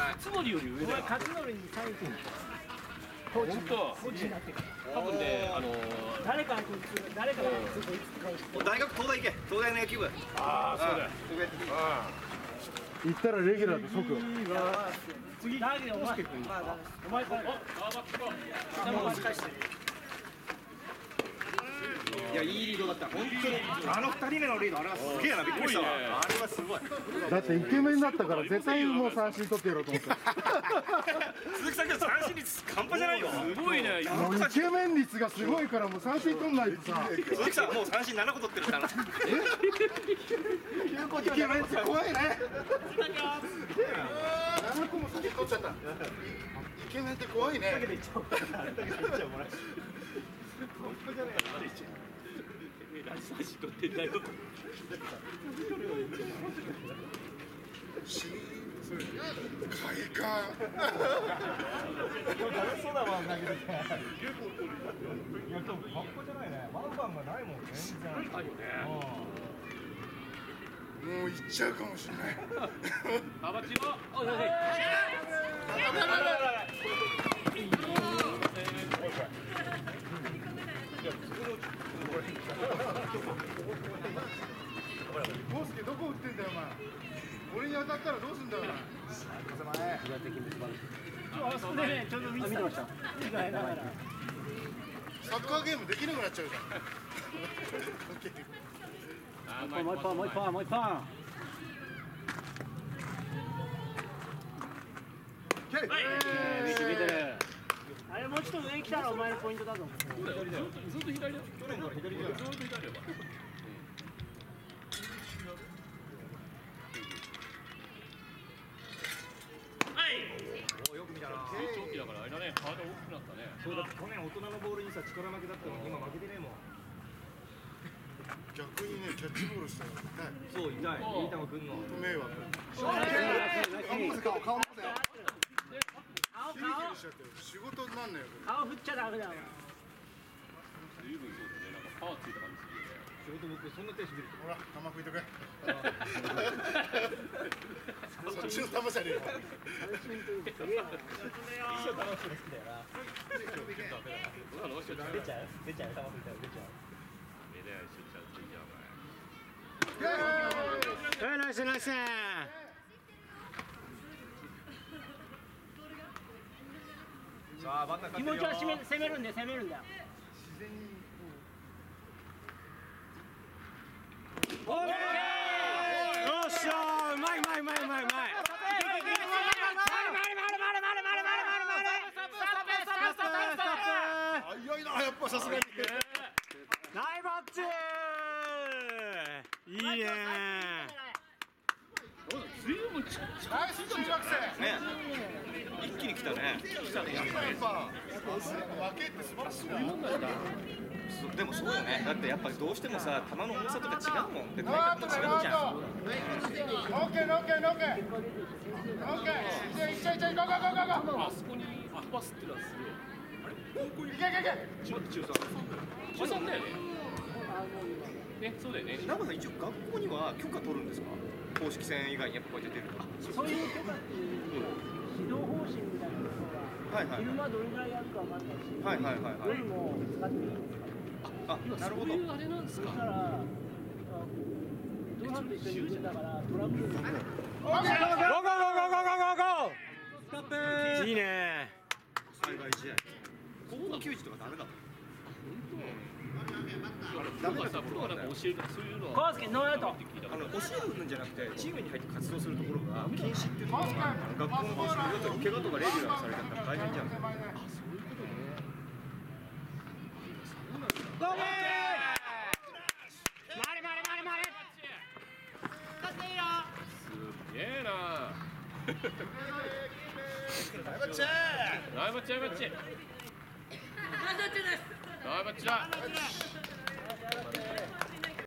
勝則より上だよ。 勝則に最近本当。 コーチになってから多分ね、 誰かがすごい大学東大行け。東大の野球部。 ああ、そうだよ。 行ったらレギュラーで即。 次誰でお前お前からいや、いいリードだった。本当にあの2人目のリード、あれはすげえな、びっくりしたわ。あれはすごい。 だってイケメンだったから絶対もう三振取ってやろうと思って。 鈴木さんが三振率半端じゃないよ。 すごいね。 もうイケメン率がすごいからもう三振取んないとさ。 鈴木さんもう三振7個取ってるから。 イケメンって怖いね。7個も先取っちゃった。イケメンって怖いね。 ラジサシ取ってんだよ。 快感。 そうだわ、投げてきて。いや、でも、半端じゃないね。ワンバンがないもん、全然。 ないよね。 もう行っちゃうかもしれない。 あばちの。おいおい。 ボスケどこ打ってんだよお前。俺に当たったらどうすんだよお前。 あそこでねちょうど見てました。 サッカーゲームできなくなっちゃうじゃん。 もう一本もう一本もう一本。見てる。あれもうちょっと上に来たらお前のポイントだぞ。 ずっと左だよ。去年から左だよ。ずっと左だよ。 よく見たな。 成長期だからあれだね。体大きくなったね。 そうだ、去年大人のボールにさ、力負けだったのに、今負けてねえもん。 逆にねキャッチボールしたらそう、痛い。いい球くんの。 迷惑。顔仕事になんねよ。 顔振っちゃダメだよ。 随分そうだね。なんかパワーついた感じするよね。 仕事僕、そんな手しびれて。 ほら球拭いとけ。そっちの球じゃねえよ。 一緒楽しいの好きだよな。出ちゃう、球拭いたら出ちゃう。 ナイスナイス。 さあ、バッター気持ちは攻めるんだよ。 自然にオッケー。よっしゃー。うまい。 早いなやっぱさすがに。 ナイバッチいいね。 随分近い。 ナイス中学生。 ね。一気に来たね。 やっぱ負けって素晴らしいな。 でもそうよね。だってやっぱりどうしてもさ、球の重さとか違うもん。で、体ノート格違うじゃん。 ノーケー。いっちゃいゴーゴーゴーゴー。 あそこにアッパスってのはすごい。あれ？高校に。 いけ。 中3だよね。ね、そうだよね。 長さん一応学校には許可取るんですか？公式戦以外にやっぱこうやって出ると。 そういう許可っていう指導方針みたいなのが昼間どれぐらいやるかわかんないし、夜も使っていいんですか？ あ、なるほど。 そういうあれなんですか。 だからドハンと一緒に打ってたからトラブルも。いいね。 災害試合。高校球児とかダメだもん。 ダメださ、プロがなんか教えるそういうのコウスケノーアウト。 教えるんじゃなくてチームに入って活動するところが禁止っていうのが学校の方針だと怪我とかレギュラーされちゃったら大変じゃん。 そういうことね。 ゴー！ すげえな。 ナイバッチナイバッチだ。